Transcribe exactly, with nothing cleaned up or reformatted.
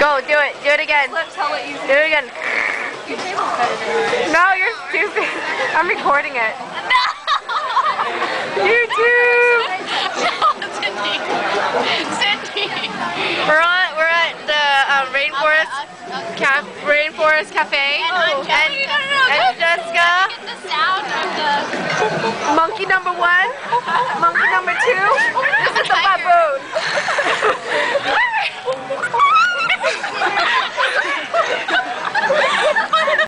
Go, do it. Do it again. Flips, I'll let you Do it again. Your table's better than mine. No, you're stupid. I'm recording it. No! YouTube! Cindy. Cindy. We're on. We're at the um, Rainforest Cap Rainforest Cafe. And, and, and Jessica. Get the sound of the Monkey number one. Monkey number two.